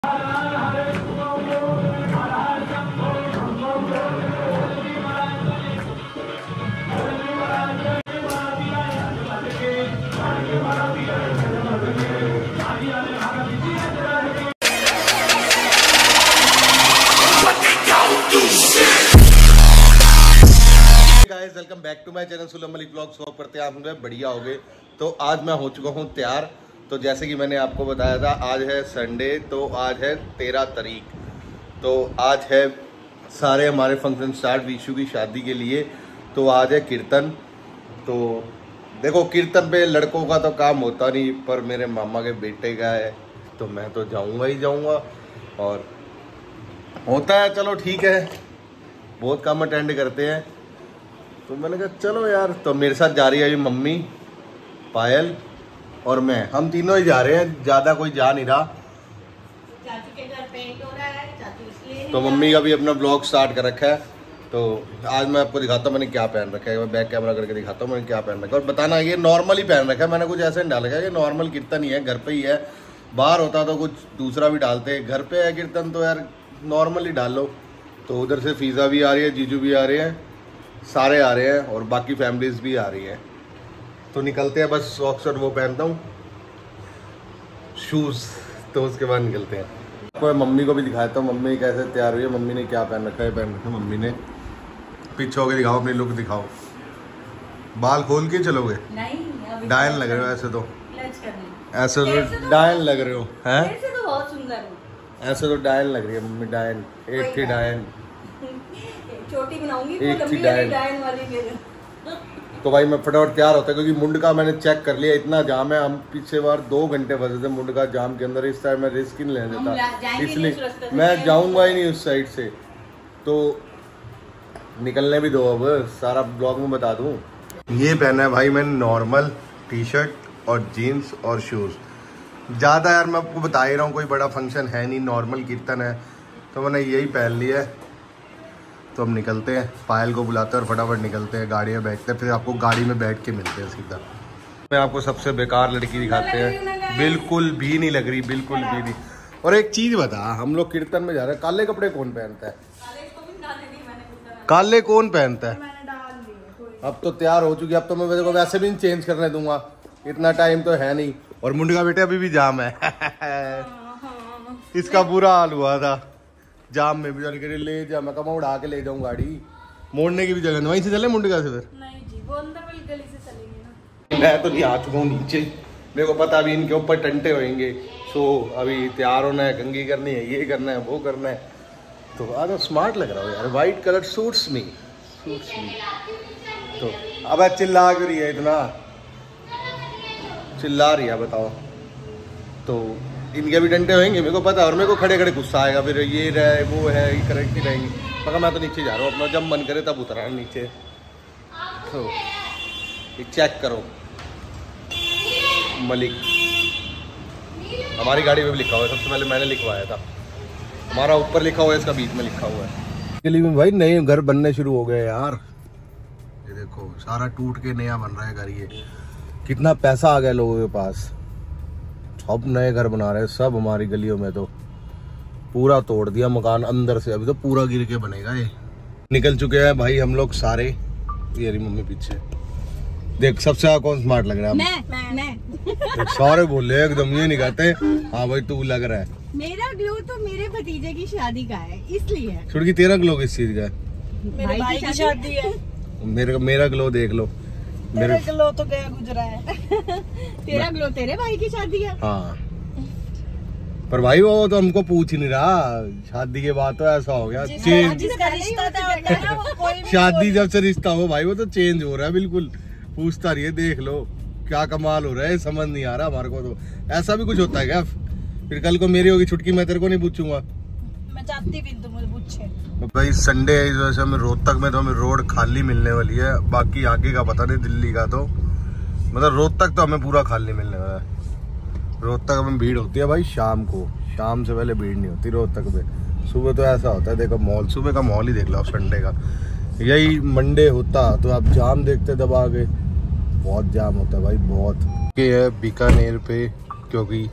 Welcome back to my channel Sulam Malik vlogs. Hope करते हैं आप लोग बढ़िया हो गए। तो आज मैं हो चुका हूँ तैयार। तो जैसे कि मैंने आपको बताया था, आज है संडे, तो आज है 13 तारीख। तो आज है सारे हमारे फंक्शन स्टार्ट विशु की शादी के लिए। तो आज है कीर्तन। तो देखो, कीर्तन पे लड़कों का तो काम होता नहीं, पर मेरे मामा के बेटे का है तो मैं तो जाऊँगा ही जाऊँगा। और होता है, चलो ठीक है, बहुत काम अटेंड करते हैं। तो मैंने कहा चलो यार। तो मेरे साथ जा रही है अभी मम्मी, पायल और मैं। हम तीनों ही जा रहे हैं, ज़्यादा कोई जा नहीं रहा। चाचू के घर पेंट हो रहा है, चाचू इसलिए। तो मम्मी का भी अपना ब्लॉग स्टार्ट कर रखा है। तो आज मैं आपको दिखाता हूँ मैंने क्या पहन रखा है। मैं बैक कैमरा करके दिखाता हूँ मैंने क्या पहन रखा है। और बताना, ये नॉर्मल ही पहन रखा है, मैंने कुछ ऐसे नहीं डाल रखा है। ये नॉर्मल कीर्तन ही है, घर पे ही है। बाहर होता तो कुछ दूसरा भी डालते, घर पे है कीर्तन तो यार नॉर्मल ही डाल लो। तो उधर से फीज़ा भी आ रही है, जीजू भी आ रहे हैं, सारे आ रहे हैं और बाकी फैमिलीज भी आ रही हैं। तो निकलते हैं, बस सॉक्स और वो पहनता हूँ, शूज़, तो उसके बाद निकलते हैं। आपको मम्मी को भी दिखाता हूँ मम्मी कैसे तैयार हुई है। मम्मी ने क्या पहन रखा है, पहन रखा है मम्मी ने। पीछे होके दिखाओ, अपनी लुक दिखाओ। बाल खोल के चलोगे? नहीं, डायन लग रहे हो ऐसे तो। ऐसे तो डायन लग रहे हो हैं? ऐसे तो बहुत सुंदर हो। ऐसे तो डायन लग रही है मम्मी, डायन। एक थी डायन, छोटी बनाऊंगी, एक थी डायन वाली मेरे। तो भाई मैं फटाफट तैयार होता है, क्योंकि मुंड का मैंने चेक कर लिया, इतना जाम है। हम पिछले बार 2 घंटे फंसे थे मुंड का जाम के अंदर। इस टाइम मैं रिस्क ही नहीं लेने देता, इसलिए मैं जाऊंगा ही नहीं उस साइड से। तो निकलने भी दो, अब सारा ब्लॉग में बता दूं। ये पहना है भाई मैंने नॉर्मल टी शर्ट और जीन्स और शूज़। ज़्यादा यार मैं आपको बता ही रहा हूँ, कोई बड़ा फंक्शन है नहीं, नॉर्मल कीर्तन है, तो मैंने यही पहन लिया है। तो हम निकलते हैं, पायल को बुलाते हैं और फटाफट निकलते हैं, गाड़ी में बैठते हैं, फिर आपको गाड़ी में बैठ के मिलते हैं सीधा। मैं आपको सबसे बेकार लड़की दिखाते हैं, बिल्कुल भी नहीं लग रही, बिल्कुल भी नहीं। और एक चीज़ बता, हम लोग कीर्तन में जा रहे हैं, काले कपड़े कौन पहनता है? काले कौन पहनता है? अब तो तैयार हो चुकी है, अब तो मैं वैसे भी नहीं चेंज करने दूंगा, इतना टाइम तो है नहीं। और मुंडे का बेटे अभी भी जाम है इसका बुरा हाल हुआ था जाम में भी। चल के ले जा, मैं कमा उड़ा के ले जाऊँ गाड़ी, मोड़ने की भी जगह नहीं। वहीं से चले मुंडे से फिर? नहीं जी, वो अंदर वाली गली से चलेंगे ना। मैं तो नहीं आ चुका हूँ नीचे, मेरे को पता अभी इनके ऊपर टंटे होंगे। सो अभी तैयार होना है, कंघी करनी है, ये करना है, वो करना है। तो आज स्मार्ट लग रहा हो यार, वाइट कलर सूट्स मी। तो अब चिल्ला क्यों रही है इतना? चिल्ला रही है बताओ। तो इनके भी डंडे होंगे, मेरे को पता है। और मेरे को खड़े खड़े गुस्सा आएगा, फिर ये रहे वो है, ये करेक्ट ही रहेंगी। मगर मैं तो नीचे जा रहा हूँ अपना, जब मन करे तब उतरा नीचे। तो ये चेक करो, मलिक हमारी गाड़ी में भी लिखा हुआ है, सबसे पहले मैंने लिखवाया था। हमारा ऊपर लिखा हुआ है, इसका बीच में लिखा हुआ है। के लिए भाई नए घर बनने शुरू हो गए यार। ये देखो सारा टूट के नया बन रहा है घर। ये कितना पैसा आ गया लोगों के पास, सब नए घर बना रहे हैं, सब हमारी गलियों में। तो पूरा तोड़ दिया मकान अंदर से, अभी तो पूरा गिर के बनेगा। ये निकल चुके हैं भाई हम लोग सारे। ये रही मम्मी पीछे, देख सबसे ज्यादा कौन स्मार्ट लग रहा है? मैं। सारे बोले एकदम, ये नहीं कहते हाँ भाई तू लग रहा है। मेरा ग्लो तो मेरे भतीजे की शादी का है, इसलिए। छुड़की तेरा ग्लो किस चीज का है? मेरे भाई की शादी है। मेरा ग्लो देख लो, मेरा ग्लो तो गया गुजरा है तेरा ग्लो तेरे भाई की शादी है। हाँ, पर भाई वो तो हमको पूछ ही नहीं रहा। शादी के बाद तो ऐसा हो गया चेंज, जिसका रिश्ता था वो कोई शादी जब से रिश्ता हो भाई वो तो चेंज हो रहा है बिल्कुल। पूछता रही है, देख लो क्या कमाल हो रहा है, समझ नहीं आ रहा हमारे को। तो ऐसा भी कुछ होता है क्या? फिर कल को मेरी होगी छुटकी, मैं तेरे को नहीं पूछूंगा। मैं चाहती भी तुम मुझे पूछे। भाई संडे है, इस वजह से हमें रोहतक में तो हमें रोड खाली मिलने वाली है। बाकी आगे का पता नहीं, दिल्ली का तो मतलब रोहतक तो हमें पूरा खाली मिलने वाला है। रोहतक में भीड़ होती है भाई शाम को, शाम से पहले भीड़ नहीं होती रोहतक में। सुबह तो ऐसा होता है, देखो मॉल, सुबह का मॉल ही देख लो आप संडे का। यही मंडे होता तो आप जाम देखते दबा के, बहुत जाम होता है भाई बहुत। ये है बीकानेर पे, क्योंकि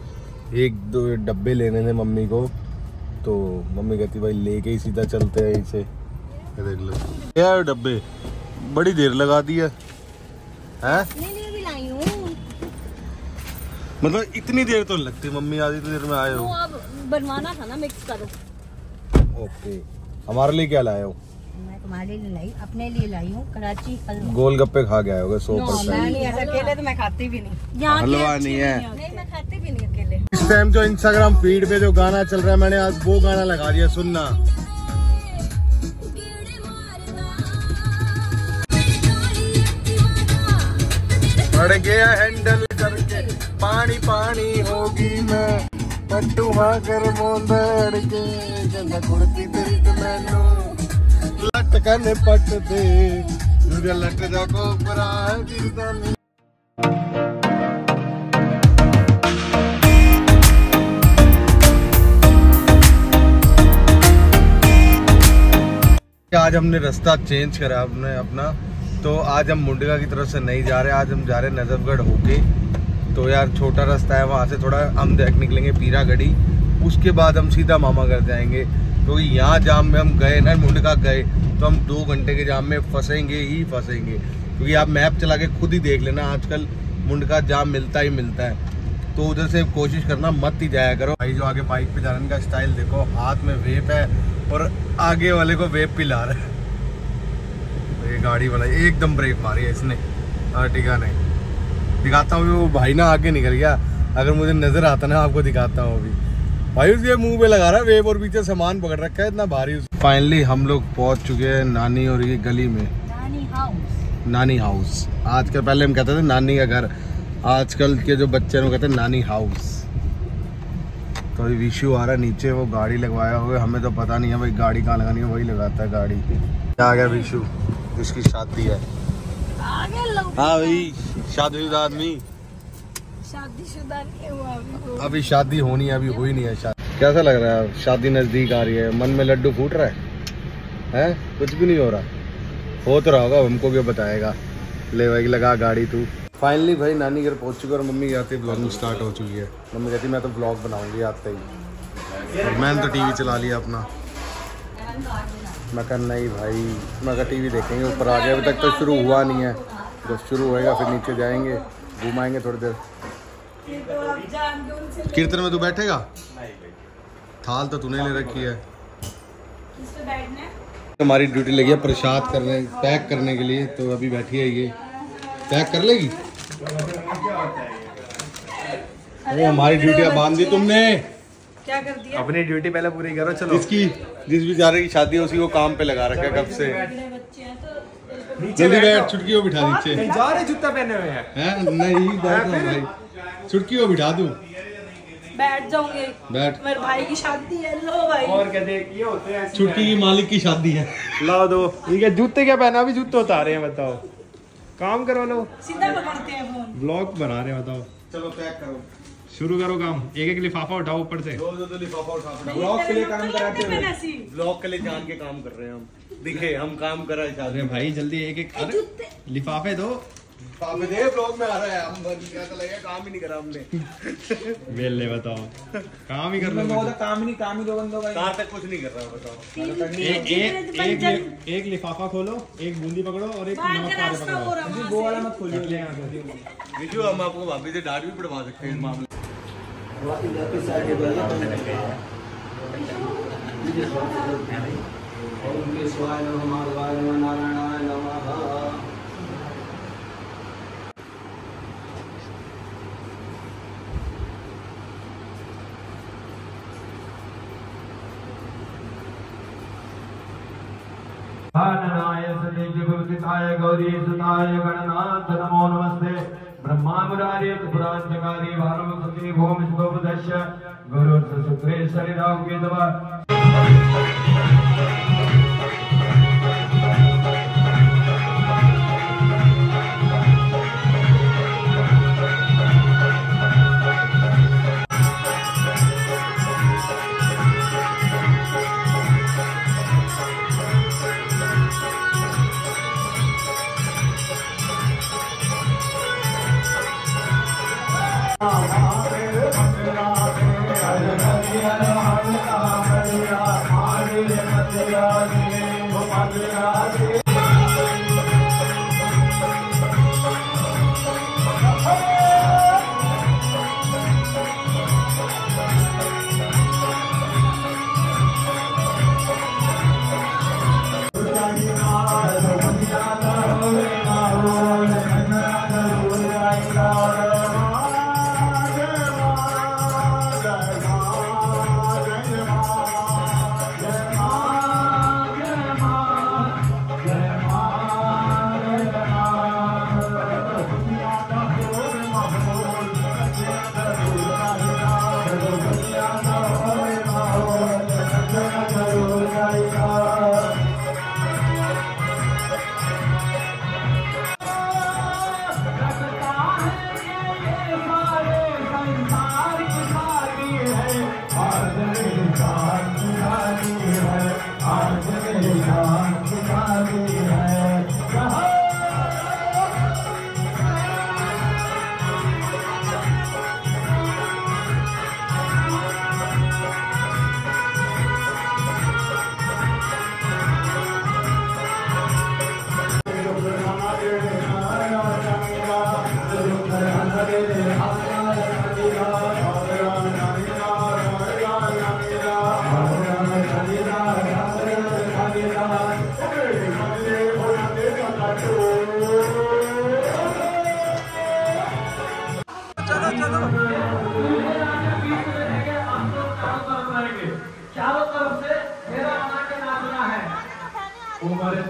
एक दो डब्बे लेने थे मम्मी को, तो मम्मी कहती भाई लेके ही सीधा चलते हैं इसे। देख लो क्या है डब्बे, बड़ी देर लगा दी है। नहीं लाई हूँ। मतलब इतनी देर तो लगती मम्मी, आधी देर में आए हो। तो अब बनवाना था ना, मिक्स करो। ओके, हमारे लिए क्या लाए हो? मैं तुम्हारे लिए लाई, अपने लिए लाई हूँ कराची हलवा। गोलगप्पे खा के आए होगे 100%। अकेले तो मैं खाती भी नहीं, हलवा नहीं है। नहीं मैं खाती भी नहीं अकेले। इस टाइम जो इंस्टाग्राम फीड पे जो गाना चल रहा है, मैंने आज वो गाना लगा दिया, सुनना। पड़ गया हैंडल करके पानी पानी होगी मैं, पट्टू कर मोंदड़ के जंदा कुड़ती तेरी तो मैनू लटकन पट दे, मुझे लट जा को परा गिरदा नहीं। आज हमने रास्ता चेंज करा हमने अपना, तो आज हम मुंडका की तरफ से नहीं जा रहे, आज हम जा रहे नजफगढ़ होके। तो यार छोटा रास्ता है, वहाँ से थोड़ा हम निकलेंगे पीरागढ़ी, उसके बाद हम सीधा मामा घर जाएंगे। क्योंकि यहाँ जाम में हम गए ना, मुंडका गए तो हम 2 घंटे के जाम में फंसेंगे ही फंसेंगे। क्योंकि आप मैप चला के खुद ही देख लेना, आजकल मुंडका जाम मिलता ही मिलता है। तो उधर से कोशिश करना मत ही जाया करो। भाई जो आगे बाइक पे जाने का स्टाइल देखो, हाथ में वेप है और आगे वाले को वेप पिला रहा है। ये गाड़ी वाला एकदम ब्रेक मारी है इसने, आर्टिका ने। दिखाता हूँ, वो भाई ना आगे निकल गया, अगर मुझे नजर आता ना आपको दिखाता हूँ अभी। भाई उसके मुंह पे लगा रहा है वेप और पीछे सामान पकड़ रखा है इतना भारी। फाइनली हम लोग पहुंच चुके हैं नानी और ये गली में, नानी हाउस। आजकल पहले हम कहते थे नानी का घर, आजकल के जो बच्चे लोग कहते हैं नानी हाउस। तो अभी विशु आ रहा है नीचे, वो गाड़ी लगवाया हुआ, हमें तो पता नहीं है भाई गाड़ी कहाँ लगानी है, वही लगाता है गाड़ी। आ गया विशु, इसकी शादी है। हाँ भाई शादीशुदा आदमी, शादीशुदा नहीं हुआ अभी शादी होनी है, अभी हुई नहीं है शादी। कैसा लग रहा है, शादी नजदीक आ रही है, मन में लड्डू फूट रहा है? कुछ भी नहीं हो रहा, हो तो रहा होगा, हमको क्या बताएगा। ले भाई लगा गाड़ी तू। फाइनली भाई नानी घर पहुंच चुके और मम्मी आते ब्लॉगिंग स्टार्ट हो चुकी है। मम्मी कहती मैं तो ब्लॉग बनाऊंगी आते ही, और मैंने तो टीवी चला लिया अपना। मैं कहा नहीं भाई, मैं कहा टीवी देखेंगे, ऊपर आ गया, अभी तक तो शुरू हुआ नहीं है, जब शुरू होएगा फिर नीचे जाएंगे, घुमाएंगे थोड़ी देर। कीर्तन में तू बैठेगा? थाल तो तूने ले रखी है। हमारी ड्यूटी लगी है प्रसाद करने, पैक करने के लिए, तो अभी बैठी है ये पैक कर लेगी। अरे हमारी ड्यूटी बांध दी तुमने, क्या कर दिया? अपनी ड्यूटी पहले पूरी करो। चलो जिस बेचारे की शादी है उसी को काम पे लगा रखा है कब से। जल्दी बैठ, छुटकी को बिठा नीचे। जा रहे जूता पहने हुए हैं? नहीं बैठ रहा भाई, छुटकी को बिठा दूं? बैठ जाऊंगे, बैठ। मेरे भाई की शादी है। लो भाई, और क्या देख ये होते हैं, छुटकी की मालिक की शादी है। लाओ दो। ठीक है, जूते क्या पहना? अभी जूते उतारे हैं, बताओ। काम करो लो, सीधा पकड़ते हैं फोन। ब्लॉग बना रहे हैं, बताओ। चलो पैक करो, शुरू करो काम। एक एक लिफाफा उठाओ ऊपर से। दो लिफाफा उठा। ब्लॉग के लिए काम कराते हैं, ब्लॉग के लिए जान के काम कर रहे हैं हम, दिखे हम काम कर रहे हैं। अरे भाई जल्दी एक एक लिफाफे दो। दे, ब्लॉग में आ रहा है, हम लगेगा काम ही नहीं करा हमने। वेले बताओ, काम ही कर लो। काम ही दो बंदों का। कहाँ तक कुछ नहीं कर रहा, बताओ। एक लिफाफा खोलो, एक बूंदी पकड़ो और एक नमक पारे पकड़ो। वो वाला मत खोलिए। विशु हम आपको भाभी से डांट भी पड़वा सकते हैं इस मामले। गौरी सुताय गणनाथ नमो नमस्ते। ब्रह्मा मुरारी पुरांचकारी भानु सती भूमि शुभोपदश्य गुरु शुक्रे शरीराव केतवा। Hare Hare चारों तरफ से मेरा बना के नाचना है।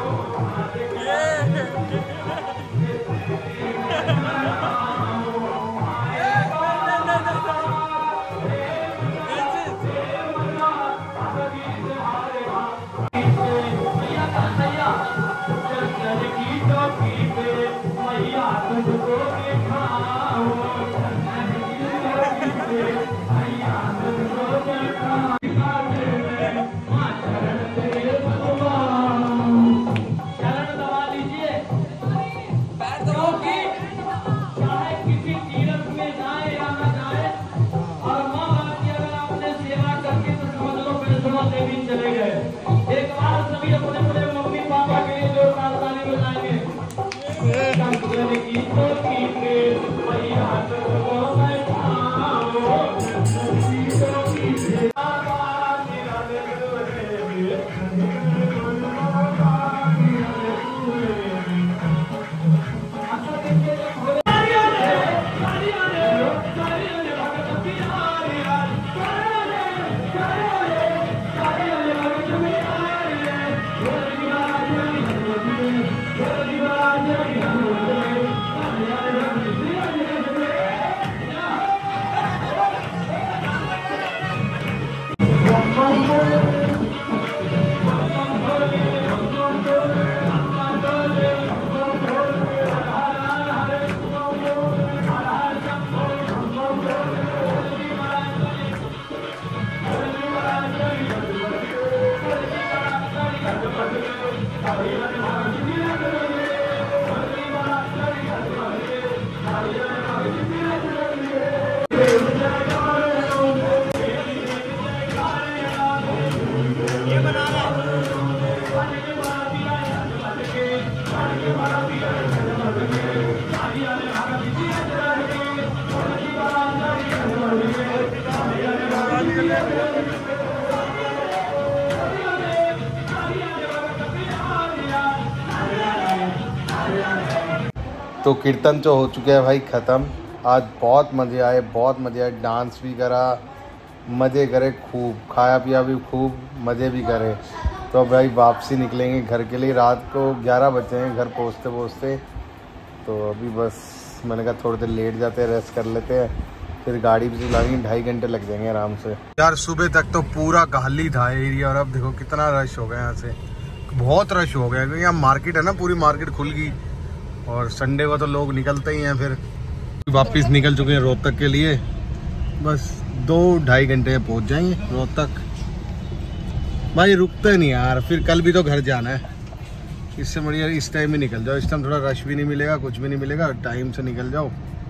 तो कीर्तन तो हो चुके हैं भाई ख़त्म। आज बहुत मज़े आए, बहुत मज़े आए। डांस भी करा, मज़े करे खूब, खाया पिया भी खूब, मज़े भी करे। तो भाई वापसी निकलेंगे घर के लिए। रात को 11 बजे हैं घर पहुँचते पहुँचते। तो अभी बस मैंने कहा थोड़ी देर लेट जाते हैं, रेस्ट कर लेते हैं, फिर गाड़ी भी चलाएंगे। 2.5 घंटे लग जाएंगे आराम से। यार सुबह तक तो पूरा खाली था एरिया, और अब देखो कितना रश हो गया। यहाँ से बहुत रश हो गया, क्योंकि यहाँ मार्केट है ना, पूरी मार्केट खुल गई। और संडे को तो लोग निकलते ही हैं। फिर वापस निकल चुके हैं रोहतक के लिए। बस 2-2.5 घंटे में पहुँच जाएंगे रोहतक। भाई रुकते नहीं यार, फिर कल भी तो घर जाना है। इससे बढ़िया इस टाइम में निकल जाओ। इस टाइम थोड़ा रश भी नहीं मिलेगा, कुछ भी नहीं मिलेगा, टाइम से निकल जाओ।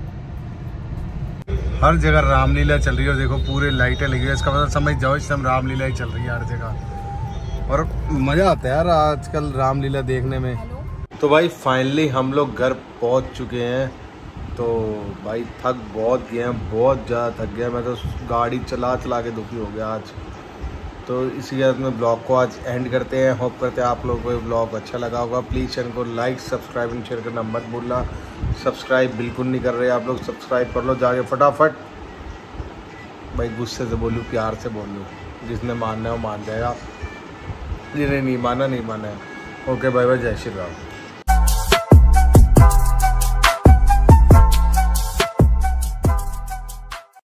हर जगह रामलीला चल रही है, और देखो पूरे लाइटें लगी हुई है। इसका मतलब समझ जाओ इस टाइम रामलीला ही चल रही है हर जगह। और मज़ा आता है यार आजकल रामलीला देखने में। तो भाई फाइनली हम लोग घर पहुंच चुके हैं। तो भाई थक बहुत गए हैं, बहुत ज़्यादा थक गया। मैं तो गाड़ी चला चला के दुखी हो गया आज। तो इसी के साथ में ब्लॉग को आज एंड करते हैं। होप करते हैं आप लोगों को ये ब्लॉग अच्छा लगा होगा। प्लीज़ चैनल को लाइक सब्सक्राइब एंड शेयर करना मत भूलना। सब्सक्राइब बिल्कुल नहीं कर रहे आप लोग, सब्सक्राइब कर लो जाके फटाफट। भाई गुस्से से बोलूँ, प्यार से बोलूँ, जिसने मानना है वो मान जाएगा, जिन्हें नहीं माना नहीं माना है। ओके बाय बाय, जय श्री राम।